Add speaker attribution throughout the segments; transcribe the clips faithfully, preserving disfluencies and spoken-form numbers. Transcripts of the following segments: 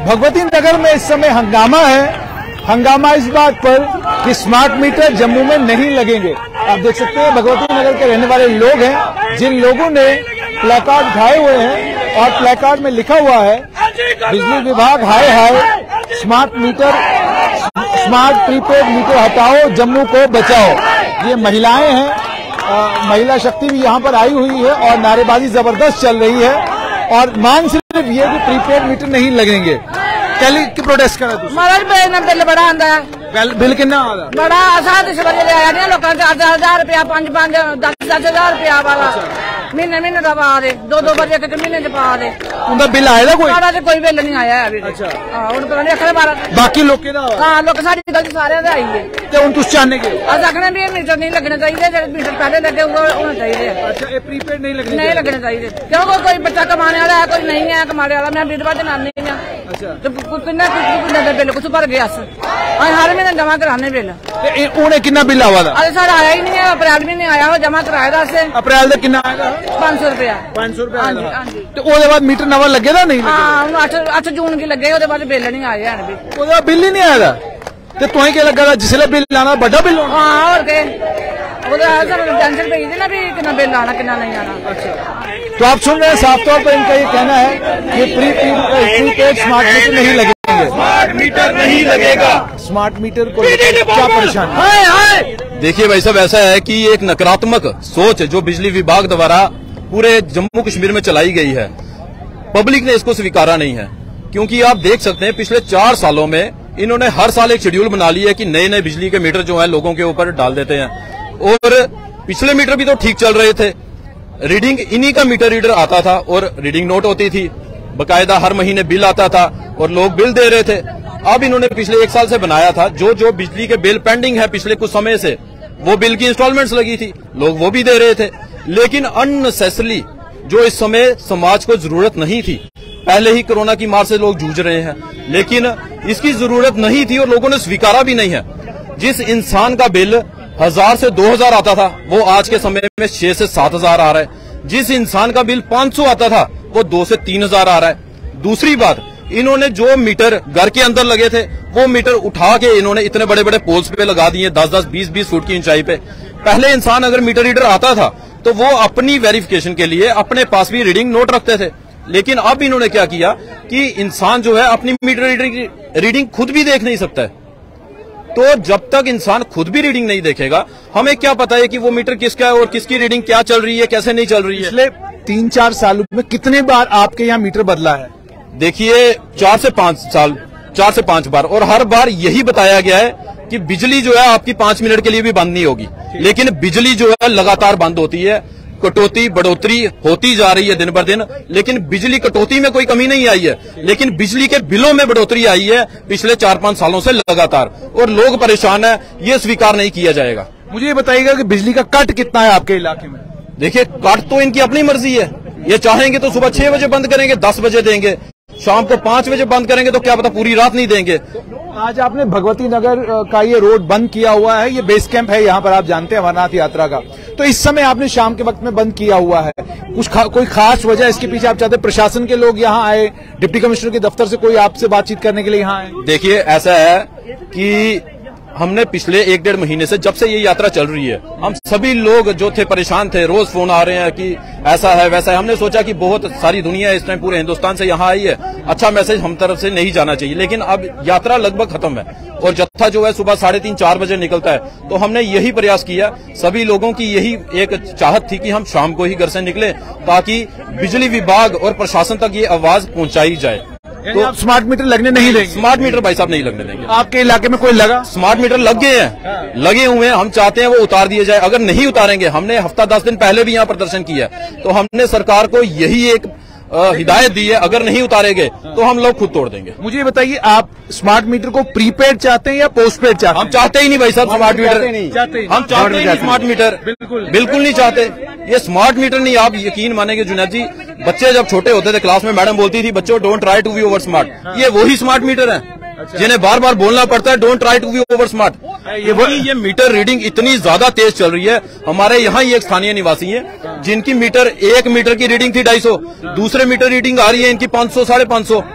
Speaker 1: भगवती नगर में इस समय हंगामा है। हंगामा इस बात पर कि स्मार्ट मीटर जम्मू में नहीं लगेंगे। आप देख सकते हैं भगवती नगर के रहने वाले लोग हैं जिन लोगों ने प्लेकार्ड उठाए हुए हैं और प्लेकार्ड में लिखा हुआ है बिजली विभाग हाय हाय smart meter smart prepaid meter हटाओ जम्मू को बचाओ। ये महिलाएं हैं, आ, महिला शक्ति भी यहाँ पर आई हुई है और नारेबाजी जबरदस्त चल रही है और मांग सिर्फ ये कि प्रीपेड मीटर नहीं लगेंगे। कल की प्रोटेस्ट कर
Speaker 2: बिल बड़ा आंदा
Speaker 1: बिल बिल कितना
Speaker 2: बड़ा सात सवेरे आया नहीं लोग दस हजार रुपया पांच पांच दस दस हजार रुपया वाला महीने महीने का पा दे दो दो बजे एक महीने च पा दे
Speaker 1: उनका बिल आएगा कोई
Speaker 2: तो कोई बिल नहीं आया अभी। अच्छा हूं पता नहीं अखरे बारह
Speaker 1: बाकी लोग
Speaker 2: हाँ लोग सारी गलती सारे आई है
Speaker 1: तो हूं तुस चाहने के
Speaker 2: अस आखने भी मीटर नहीं लगने चाहिए जो मीटर पहले लगे हुए होने चाहिए।
Speaker 1: अच्छा ये प्रीपेड नहीं लगने
Speaker 2: नहीं लगने चाहिए क्योंकि कोई बच्चा कमाने वाला है कोई नहीं है कमाने वाला मैं विधवा जनानी है तो किन्ना किन्ना बिल कुछ भर गया हर महीने जमा कराने बिल
Speaker 1: उन्हें कितना बिल आवा था
Speaker 2: अरे सर आया ही नहीं है अप्रैल में नहीं आया जमा कराया था
Speaker 1: अप्रैल का कितना आएगा
Speaker 2: पांच सौ रुपया
Speaker 1: पांच सौ रुपया तो उसके बाद मीटर नवा लगे था नहीं
Speaker 2: हाँ अठ अठ जून की लगे उसके बाद बिल नहीं आया है भी
Speaker 1: बिल ही नहीं आया था तो तुम्हें क्या लगा था जिसले बिल आना बड़ा बिल
Speaker 2: हाँ और के टेंशन पी थी ना भी कितना बिल आना कितना नहीं आना।
Speaker 1: तो आप सुन रहे हैं साफ तौर पर इनका ये कहना है कि प्री प्रीपेड स्मार्ट मीटर नहीं लगेंगे स्मार्ट मीटर नहीं लगेगा स्मार्ट मीटर को क्या परेशानी।
Speaker 3: देखिए भाई साहब ऐसा है कि एक नकारात्मक सोच जो बिजली विभाग द्वारा पूरे जम्मू कश्मीर में चलाई गई है पब्लिक ने इसको स्वीकारा नहीं है क्योंकि आप देख सकते हैं पिछले चार सालों में इन्होंने हर साल एक शेड्यूल बना लिया है कि नए नए बिजली के मीटर जो है लोगों के ऊपर डाल देते हैं और पिछले मीटर भी तो ठीक चल रहे थे रीडिंग इन्हीं का मीटर रीडर आता था और रीडिंग नोट होती थी बकायदा हर महीने बिल आता था और लोग बिल दे रहे थे। अब इन्होंने पिछले एक साल से बनाया था जो जो बिजली के बिल पेंडिंग है पिछले कुछ समय से वो बिल की इंस्टॉलमेंट्स लगी थी लोग वो भी दे रहे थे लेकिन अननेसेसरली जो इस समय समाज को जरूरत नहीं थी पहले ही कोरोना की मार से लोग जूझ रहे हैं लेकिन इसकी जरूरत नहीं थी और लोगों ने स्वीकारा भी नहीं है। जिस इंसान का बिल हजार से दो हजार आता था वो आज के समय में छह से सात हजार आ रहा है। जिस इंसान का बिल पांच सौ आता था वो दो से तीन हजार आ रहा है। दूसरी बात इन्होंने जो मीटर घर के अंदर लगे थे वो मीटर उठा के इन्होंने इतने बड़े बड़े पोल्स पे लगा दिए दस दस बीस बीस फुट की ऊंचाई पे। पहले इंसान अगर मीटर रीडर आता था तो वो अपनी वेरिफिकेशन के लिए अपने पास भी रीडिंग नोट रखते थे लेकिन अब इन्होंने क्या किया कि इंसान जो है अपनी मीटर रीडिंग रीडिंग खुद भी देख नहीं सकता है। तो जब तक इंसान खुद भी रीडिंग नहीं देखेगा हमें क्या पता है कि वो मीटर किसका है और किसकी रीडिंग क्या चल रही है कैसे नहीं चल रही है।
Speaker 1: पिछले तीन चार सालों में कितने बार आपके यहाँ मीटर बदला है?
Speaker 3: देखिए चार से पांच साल चार से पांच बार और हर बार यही बताया गया है कि बिजली जो है आपकी पांच मिनट के लिए भी बंद नहीं होगी लेकिन बिजली जो है लगातार बंद होती है। कटौती बढ़ोतरी होती जा रही है दिन बर दिन लेकिन बिजली कटौती में कोई कमी नहीं आई है लेकिन बिजली के बिलों में बढ़ोतरी आई है पिछले चार पांच सालों से लगातार और लोग परेशान है ये स्वीकार नहीं किया जाएगा।
Speaker 1: मुझे ये बताइएगा कि बिजली का कट कितना है आपके इलाके में?
Speaker 3: देखिए कट तो इनकी अपनी मर्जी है ये चाहेंगे तो सुबह छह बजे बंद करेंगे दस बजे देंगे शाम को पांच बजे बंद करेंगे तो क्या पता पूरी रात नहीं देंगे।
Speaker 1: आज आपने भगवती नगर का ये रोड बंद किया हुआ है ये बेस कैंप है यहाँ पर आप जानते हैं अमरनाथ यात्रा का तो इस समय आपने शाम के वक्त में बंद किया हुआ है कुछ खा, कोई खास वजह इसके पीछे आप चाहते प्रशासन के लोग यहाँ आए डिप्टी कमिश्नर के दफ्तर से कोई आपसे बातचीत करने के लिए यहाँ आए?
Speaker 3: देखिए ऐसा है कि हमने पिछले एक डेढ़ महीने से जब से ये यात्रा चल रही है हम सभी लोग जो थे परेशान थे रोज फोन आ रहे हैं कि ऐसा है वैसा है। हमने सोचा कि बहुत सारी दुनिया इस टाइम पूरे हिंदुस्तान से यहाँ आई है अच्छा मैसेज हम तरफ से नहीं जाना चाहिए लेकिन अब यात्रा लगभग खत्म है और जत्था जो है सुबह साढ़े तीन चार बजे निकलता है तो हमने यही प्रयास किया सभी लोगों की यही एक चाहत थी कि हम शाम को ही घर से निकले ताकि बिजली विभाग और प्रशासन तक ये आवाज पहुंचाई जाए।
Speaker 1: तो आप स्मार्ट मीटर लगने नहीं देंगे?
Speaker 3: स्मार्ट मीटर भाई साहब नहीं लगने देंगे।
Speaker 1: आपके इलाके में कोई लगा?
Speaker 3: स्मार्ट मीटर लग गए हैं लगे हुए हैं हम चाहते हैं वो उतार दिए जाए। अगर नहीं उतारेंगे हमने हफ्ता दस दिन पहले भी यहाँ प्रदर्शन किया तो हमने सरकार को यही एक हिदायत दी है अगर नहीं उतारेंगे तो हम लोग खुद तोड़ देंगे।
Speaker 1: मुझे बताइए आप स्मार्ट मीटर को प्रीपेड चाहते हैं या पोस्टपेड चाहते हैं?
Speaker 3: हम चाहते ही नहीं भाई साहब स्मार्ट मीटर हम चाहते ही नहीं स्मार्ट मीटर बिल्कुल बिल्कुल नहीं चाहते। ये स्मार्ट मीटर नहीं आप यकीन मानेंगे जुनैद जी बच्चे जब छोटे होते थे क्लास में मैडम बोलती थी बच्चों don't try to be over smart ये वही स्मार्ट मीटर है अच्छा। जिन्हें बार बार बोलना पड़ता है don't try to be over smart. ये ये मीटर रीडिंग इतनी ज्यादा तेज चल रही है हमारे यहाँ ही एक स्थानीय निवासी है जिनकी मीटर एक मीटर की रीडिंग थी ढाई सौ दूसरे मीटर रीडिंग आ रही है इनकी पांच सौ साढ़े पांच सौ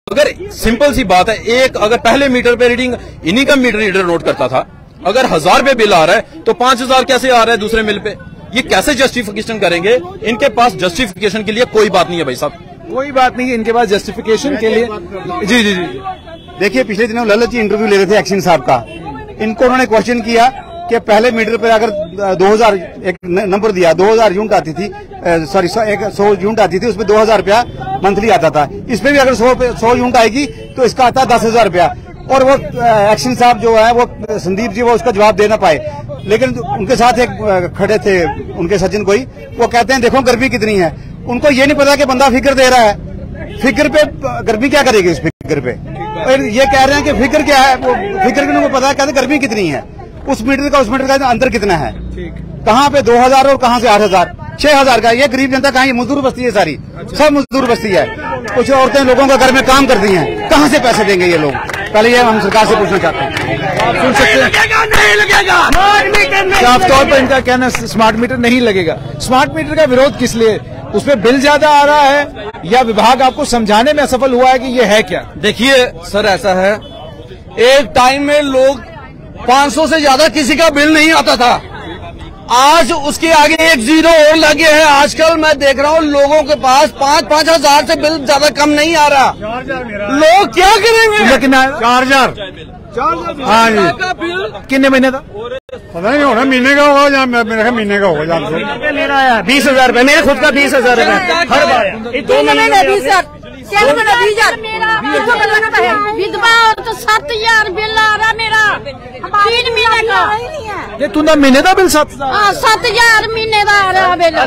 Speaker 3: अगर सिंपल सी बात है, एक अगर पहले मीटर पे रीडिंग इन्हीं का मीटर रीडर नोट करता था, अगर हजार रुपए बिल आ रहा है तो पांच हजार कैसे आ रहा है दूसरे मिल पे? ये कैसे जस्टिफिकेशन करेंगे? इनके पास जस्टिफिकेशन के लिए कोई बात नहीं है भाई साहब,
Speaker 1: कोई बात नहीं है इनके पास जस्टिफिकेशन के लिए। जी जी जी
Speaker 4: देखिए, पिछले दिनों ललित जी इंटरव्यू ले रहे थे एक्शन साहब का, इनको उन्होंने क्वेश्चन किया कि पहले मीटर पर अगर दो हजार एक नंबर दिया, दो हजार यूनिट आती थी, सॉरी एक सौ यूनिट आती थी, उसमें दो हजार रुपया मंथली आता था। इसमें भी अगर सौ सौ यूनिट आएगी तो इसका आता है दस हजार रुपया। और वो एक्शन साहब जो है वो संदीप जी वो उसका जवाब दे ना पाए, लेकिन उनके साथ एक खड़े थे उनके सज्जन कोई, वो कहते हैं देखो गर्मी कितनी है। उनको ये नहीं पता कि बंदा फिक्र दे रहा है, फिक्र पे गर्मी क्या करेगी इस फिक्र पे। और ये कह रहे हैं कि फिक्र क्या है, वो फिक्र की उनको पता है, कहते गर्मी कितनी है, उस मीटर का उस मीटर का अंतर कितना है, कहाँ पे दो हजार और कहाँ से आठ हजार छह हजार का। ये गरीब जनता कहाँ, ये मजदूर बस्ती है सारी, सब मजदूर बस्ती है। कुछ औरतें लोगों का घर में काम करती हैं, कहाँ से पैसे देंगे ये लोग? पहले ये हम सरकार से पूछना चाहते हैं।
Speaker 1: आप सुन सकते हैं साफ तौर पर इनका कहना स्मार्ट मीटर नहीं लगेगा। स्मार्ट मीटर का विरोध किस लिए? उसमें बिल ज्यादा आ रहा है या विभाग आपको समझाने में असफल हुआ है कि ये है क्या?
Speaker 5: देखिए सर, ऐसा है, एक टाइम में लोग पाँच सौ से ज्यादा किसी का बिल नहीं आता था, आज उसके आगे एक जीरो और लगे हैं। आजकल मैं देख रहा हूँ लोगों के पास पाँच पाँच हजार से बिल ज्यादा कम नहीं आ रहा। लोग क्या करेंगे?
Speaker 1: कितना?
Speaker 4: चार हजार हाँ जी।
Speaker 1: कितने महीने था?
Speaker 4: पता नहीं होना, महीने का होगा या मेरे महीने का होगा।
Speaker 6: मेरा आया बीस हजार रूपए, मेरे खुद का बीस हजार रूपए हर बार। दो महीने बीस हजार
Speaker 7: विधवा तो सात हजार बिल आ रहा मेरा तीन महीने का।
Speaker 1: ये तुंदा महीने का बिल सात
Speaker 7: सात हजार महीने का आ रहा बिल।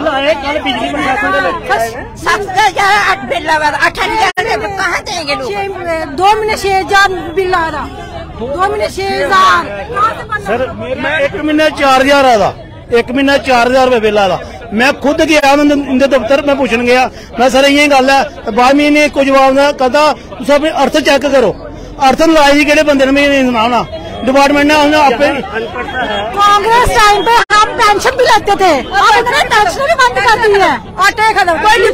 Speaker 7: सात हजार बिल आ रहा, अठ हजार कहाँ देंगे लोग? दो महीने छह हजार बिल आ रहा, दो महीने छह हजार।
Speaker 6: सर मैं एक महीने चार हजार आ रहा, एक महीने चार हजार रूपए बिल आ रहा। मैं खुद गया इंदे दफ्तर में पूछन गया, मैं सर ये गल है, बाद महीने को जवाब ना कहता तुम अपने अर्थ चेक करो, अर्थ लाई जी केड़े बंदे ने सुनाना डिपार्टमेंट ने आपे।
Speaker 7: कांग्रेस टाइम पे हम पेंशन भी लेते थे, अब इतने पेंशन भी बंद कर दी है। आटे खत्म, कोई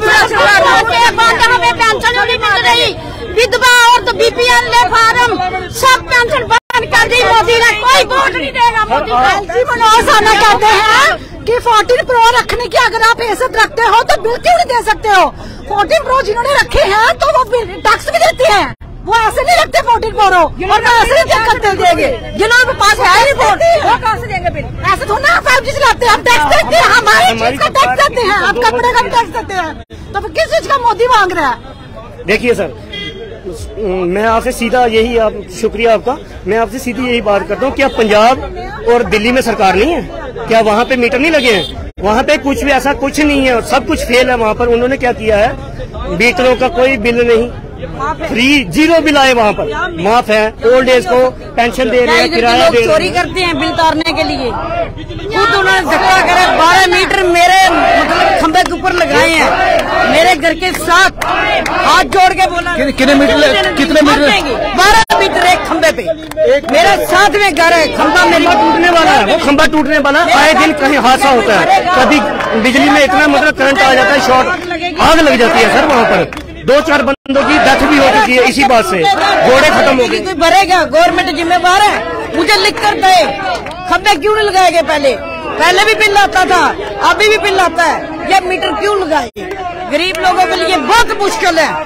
Speaker 7: हमें पेंशन नहीं मिल रही। विधवा और तो बीपीएल ले फार्म सब पेंशन बंद कर दी मोदी ने, कोई वोट नहीं देगा मोदी। मनोज आना कहते हैं कि फोर्टीन प्रो रखने की अगर आप हैसियत रखते हो तो बिल क्यों नहीं दे सकते हो? फोर्टीन प्रो जिन्होंने रखे हैं तो वो टैक्स भी देते हैं, वो ऐसे नहीं रखते फोर्टीन प्रो और ऐसे नहीं करते देंगे। जिन्होंने पास है ही फोन, वो कहाँ से देंगे बिल? ऐसे थोड़ा ना फाइव जी चलाते हैं, हम टैक्स देते हैं, हमारी चीज का टैक्स देते हैं, हम कपड़े का भी टैक्स देते हैं, तो फिर किस चीज का मोदी मांग रहा है?
Speaker 6: देखिए सर, मैं आपसे सीधा यही, आप शुक्रिया आपका, मैं आपसे सीधी यही बात करता हूँ, क्या पंजाब और दिल्ली में सरकार नहीं है? क्या वहाँ पे मीटर नहीं लगे हैं? वहाँ पे कुछ भी ऐसा कुछ नहीं है, सब कुछ फेल है वहाँ पर। उन्होंने क्या किया है, मीटरों का कोई बिल नहीं, फ्री जीरो बिल आए वहाँ पर, माफ है। ओल्ड एज को पेंशन दे रहे हैं, किराया दे रहे हैं।
Speaker 2: चोरी करते हैं बिल तारने के लिए, खुद उन्होंने धक्का करे। बारह मीटर मेरे मतलब खंबे के ऊपर लगाए हैं, मेरे घर के साथ हाथ जोड़ के बोला
Speaker 1: कितने मीटर, कितने मीटर?
Speaker 2: बारह मीटर एक खंबे पे, मेरे साथ में घर है, खंबा मेरे
Speaker 6: टूटने वाला है, वो खंबा टूटने वाला है। आए दिन कहीं हादसा होता है, कभी बिजली में इतना मतलब करंट आ जाता है, शॉर्ट आग लग जाती है सर। वहाँ पर दो चार बंदों की डेथ भी हो चुकी है इसी बात से, जोड़े खत्म हो गए।
Speaker 2: कोई भरेगा, गवर्नमेंट जिम्मेवार है, मुझे लिख कर दे। खंबे क्यों नहीं लगाए गए? पहले पहले भी बिल आता था, अभी भी बिल आता है, ये मीटर क्यों लगाए? गरीब लोगों के लिए बहुत मुश्किल है।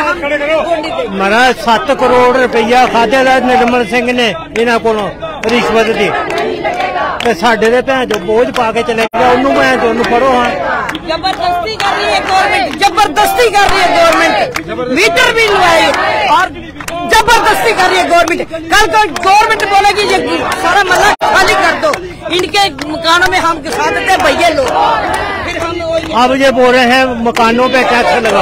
Speaker 6: महाराज सत्त करोड़ रुपया खाधे का निर्मल सिंह ने इन्हों को रिश्वत दी, साडे दे भैन जो बोझ पा के चले गया, उन्होंने भैन जो फड़ो। हाँ
Speaker 2: जबरदस्ती कर रही है गवर्नमेंट, जबरदस्ती कर रही है गवर्नमेंट, मीटर भी लगाए और जबरदस्ती कर रही है गवर्नमेंट। कल को गवर्नमेंट बोलेगी ये सारा मल्ला खाली कर दो, इनके मकानों में हम घुसा देते हैं भैया लोग, फिर हम
Speaker 6: अब ये बोल रहे हैं मकानों पे टैक्स लगा।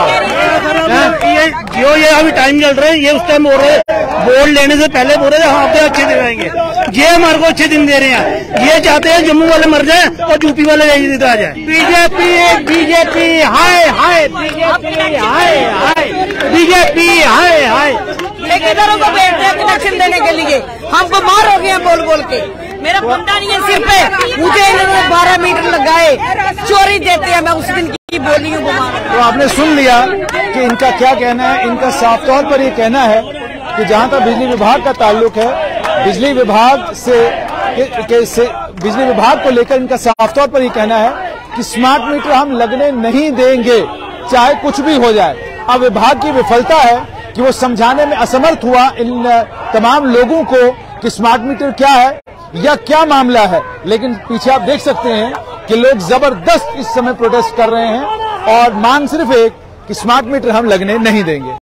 Speaker 6: ये जो ये अभी टाइम चल रहा है, ये उस टाइम बोल रहे बोर्ड लेने से पहले बोल रहे हाँ पे अच्छे दिन आएंगे, ये हमारे को अच्छे दिन दे रहे हैं। ये चाहते हैं जम्मू वाले मर जाए और यूपी वाले आ जाए। बीजेपी बीजेपी हाय हाय, बीजेपी हाय हाय, बीजेपी हाय हाय।
Speaker 2: ठेकेदारों को भेजते हैं कनेक्शन देने के लिए, हम बीमार हो गए हैं बोल बोल के। मेरा बंदा नहीं है सिर पे, मुझे इन्होंने बारह मीटर लगाए, चोरी देते हैं। मैं उस दिन की बोली हूँ बीमार।
Speaker 1: तो आपने सुन लिया कि इनका क्या कहना है। इनका साफ तौर पर ये कहना है कि जहां तक बिजली विभाग का ताल्लुक है, बिजली विभाग से, के, के से बिजली विभाग को लेकर इनका साफ तौर पर ये कहना है कि स्मार्ट मीटर हम लगने नहीं देंगे, चाहे कुछ भी हो जाए। अब विभाग की विफलता है कि वो समझाने में असमर्थ हुआ इन तमाम लोगों को कि स्मार्ट मीटर क्या है या क्या मामला है। लेकिन पीछे आप देख सकते हैं कि लोग जबरदस्त इस समय प्रोटेस्ट कर रहे हैं और मांग सिर्फ एक कि स्मार्ट मीटर हम लगने नहीं देंगे।